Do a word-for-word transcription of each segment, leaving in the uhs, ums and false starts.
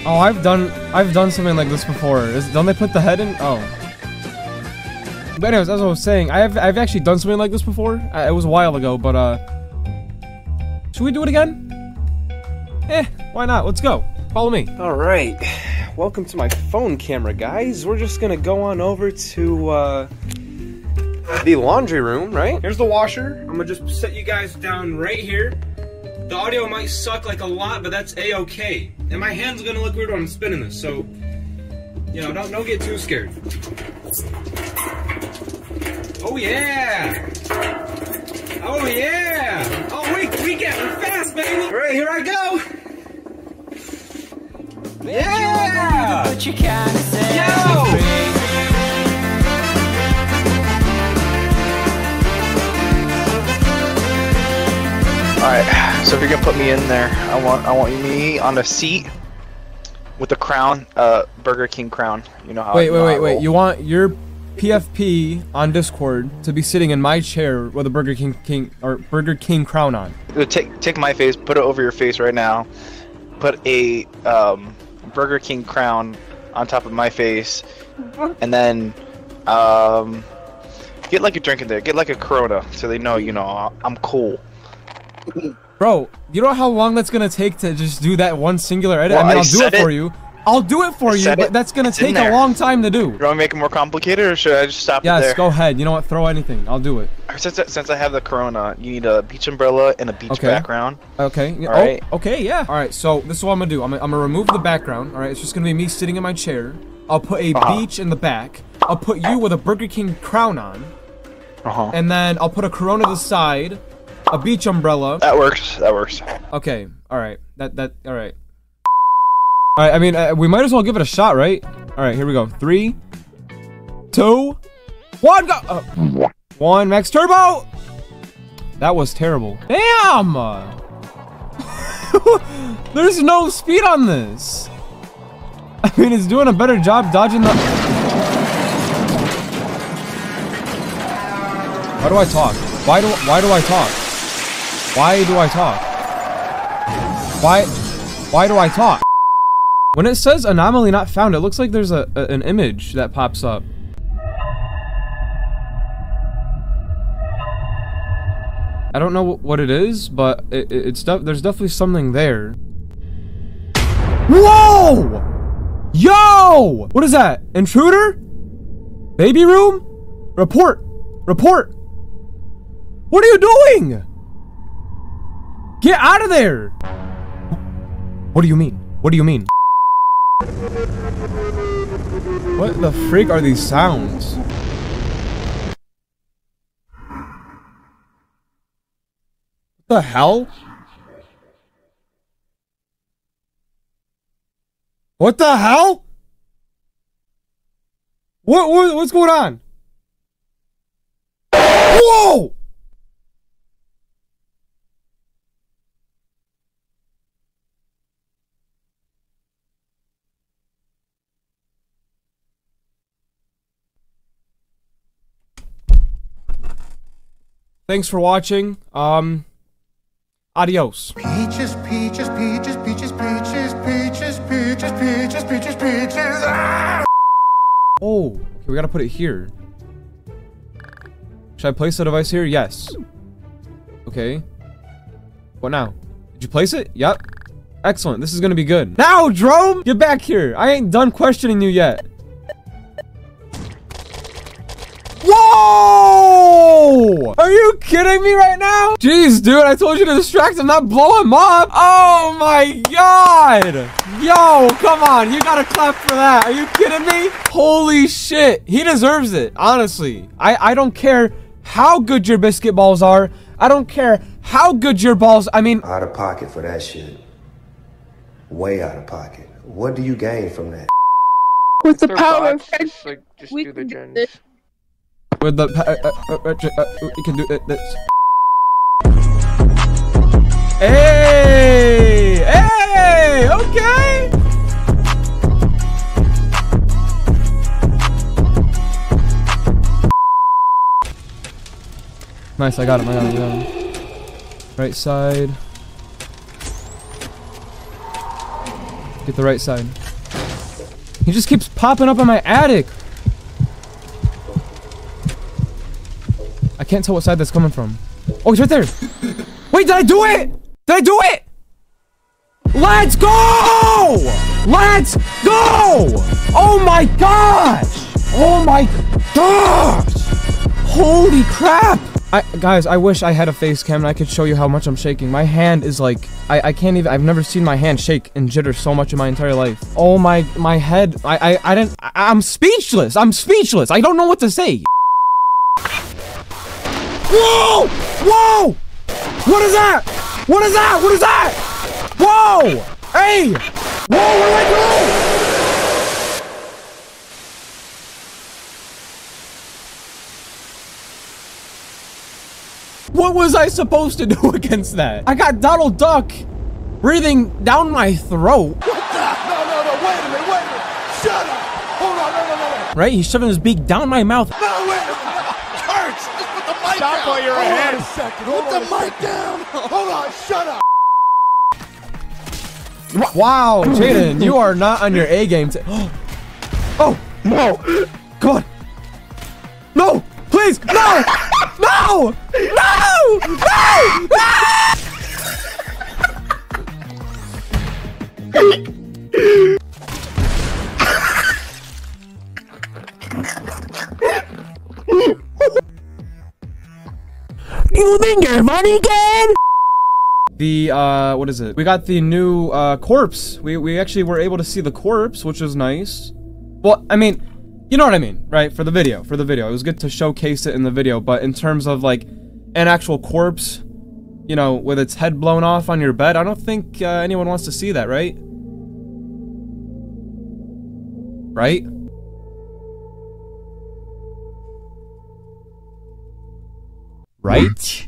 Oh, I've done I've done something like this before. Is, don't they put the head in? Oh. But anyways, as I was saying, I have I've actually done something like this before. I, it was a while ago, but uh, should we do it again? Eh, why not? Let's go. Follow me. All right. Welcome to my phone camera, guys. We're just gonna go on over to uh, the laundry room, right? Here's the washer. I'm gonna just set you guys down right here. The audio might suck like a lot, but that's a-okay. And my hand's gonna look weird when I'm spinning this, so you know, don't don't get too scared. Oh yeah! Oh yeah! Oh we we getting fast, baby! All right, here I go! Yeah! But you kinda say yo! Alright, so if you're gonna put me in there, I want I want me on a seat with a crown, uh Burger King crown. You know how Wait, I, wait, wait, wait. You want your P F P on Discord to be sitting in my chair with a Burger King King or Burger King crown on. Take take my face, put it over your face right now. Put a um Burger King crown on top of my face, and then um, get like a drink in there. Get like a Corona, so they know, you know, I'm cool. Bro, you know how long that's gonna take to just do that one singular edit? Well, I mean, I I'll do it, it for you. I'll do it for I you, but it. that's gonna It's in take a there. long time to do. You want to make it more complicated, or should I just stop Yes, it there? go ahead. You know what? Throw anything. I'll do it. Since since I have the Corona, you need a beach umbrella and a beach Okay. background. Okay. Yeah. All oh, right. okay, yeah. All right, so this is what I'm gonna do. I'm gonna, I'm gonna remove the background. All right, it's just gonna be me sitting in my chair. I'll put a Uh-huh. beach in the back. I'll put you with a Burger King crown on, Uh huh. and then I'll put a Corona to the side, a beach umbrella. That works. That works. Okay. All right. That that. All right. All right. I mean, uh, we might as well give it a shot, right? All right. Here we go. Three, two, one. Go. Uh, one. Max Turbo. That was terrible. Damn. There's no speed on this. I mean, it's doing a better job dodging the. Why do I talk? Why do Why do I talk? Why do I talk? Why Why do I talk? When it says anomaly not found, it looks like there's a, a an image that pops up. I don't know what it is, but it, it, it's def there's definitely something there. Whoa! Yo! What is that? Intruder? Baby room? Report! Report! What are you doing? Get out of there! What do you mean? What do you mean? What the freak are these sounds? What the hell? What the hell? What, what what's going on? Whoa! Thanks for watching. Um, adios. Peaches, peaches, peaches, peaches, peaches, peaches, peaches, peaches, peaches, peaches. Ah! Oh, okay, we gotta put it here. Should I place the device here? Yes. Okay. What now? Did you place it? Yep. Excellent. This is gonna be good. Now, Drome! Get back here. I ain't done questioning you yet. Whoa! Are you kidding me right now? Jeez, dude, I told you to distract him, not blow him up. Oh my god! Yo, come on, you gotta clap for that. Are you kidding me? Holy shit, he deserves it, honestly. I, I don't care how good your biscuit balls are. I don't care how good your balls, I mean... Out of pocket for that shit. Way out of pocket. What do you gain from that? With the power of Just, like, just we do the can do gens. this. With the... Uh, uh, uh, uh, uh, you can do it, this. Hey! Hey! Okay! Nice, I got him, I got him, I got him. Right side. Get the right side. He just keeps popping up in my attic. I can't tell what side that's coming from. Oh, he's right there. Wait, did I do it? Did I do it? Let's go! Let's go! Oh my gosh! Oh my gosh! Holy crap! I, guys, I wish I had a face cam and I could show you how much I'm shaking. My hand is like, I, I can't even, I've never seen my hand shake and jitter so much in my entire life. Oh my, my head, I, I, I didn't, I, I'm speechless. I'm speechless. I don't know what to say. Whoa! Whoa! What is that? What is that? What is that? Whoa! Hey! Whoa, where did I go? What was I supposed to do against that? I got Donald Duck breathing down my throat. What the? No, no, no, wait a minute, wait a minute. Shut up. Hold on, no, no, no, no. Right? He's shoving his beak down my mouth. No, wait a minute. Kurtz, just put the mic Stop down. while you're Hold ahead. on a second. Put the mic down. Hold on, shut up. Wow, Jaden, you are not on your A game. Oh, no. Come on. No, please, no. No! No! No! Ah! You think you're funny, kid? The, uh, what is it? We got the new, uh, corpse. We, we actually were able to see the corpse, which was nice. Well, I mean, you know what I mean, right? For the video, for the video. It was good to showcase it in the video, but in terms of, like, an actual corpse, you know, with its head blown off on your bed, I don't think, uh, anyone wants to see that, right? Right? Right?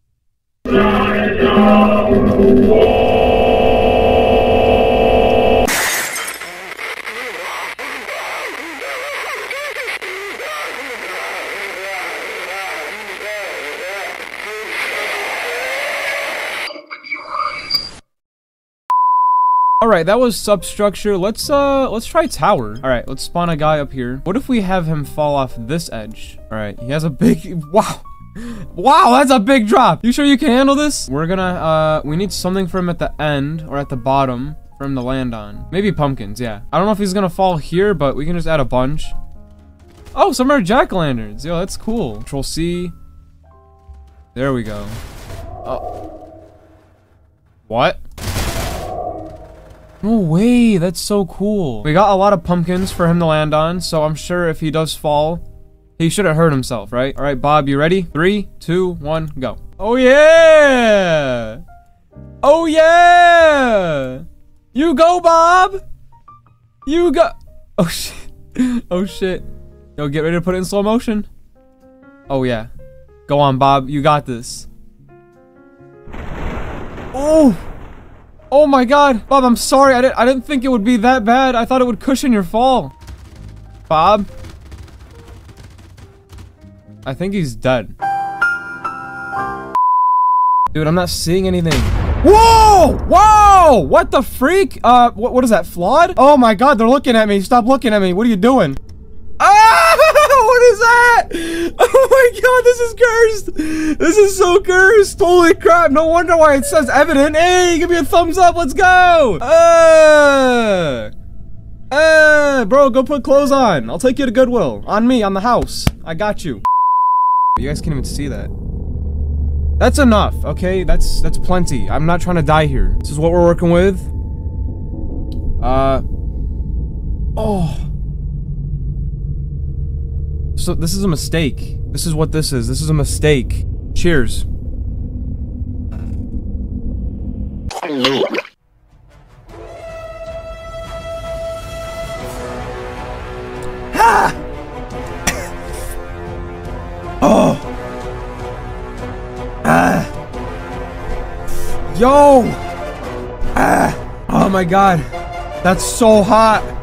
Alright, that was substructure. Let's, uh, let's try tower. Alright, let's spawn a guy up here. What if we have him fall off this edge? Alright, he has a big... Wow! Wow, that's a big drop! You sure you can handle this? We're gonna, uh, we need something for him at the end, or at the bottom, for him to land on. Maybe pumpkins, yeah. I don't know if he's gonna fall here, but we can just add a bunch. Oh, some are jack-o'-lanterns. Yo, that's cool. Control C. There we go. Oh. What? No way, that's so cool. We got a lot of pumpkins for him to land on, so I'm sure if he does fall, he shouldn't hurt himself, right? All right, Bob, you ready? Three, two, one, go. Oh yeah! Oh yeah! You go, Bob! You go! Oh shit. Oh shit. Yo, get ready to put it in slow motion. Oh yeah. Go on, Bob, you got this. Oh! Oh my god! Bob, I'm sorry, I didn't, I didn't think it would be that bad. I thought it would cushion your fall. Bob? I think he's dead. Dude, I'm not seeing anything. Whoa! Whoa! What the freak? Uh, what, what is that, flawed? Oh my god, they're looking at me. Stop looking at me. What are you doing? Ah! What is that? Oh my god, this is cursed. This is so cursed. Holy crap, no wonder why it says evident. Hey, give me a thumbs up. Let's go. Uh, uh, bro, go put clothes on. I'll take you to Goodwill. On me, on the house. I got you. You guys can't even see that. That's enough, okay? That's that's plenty. I'm not trying to die here. This is what we're working with. Uh. Oh. So this is a mistake. This is what this is. This is a mistake. Cheers. Ah! Oh. Ah. Yo. Ah. Oh my god. That's so hot.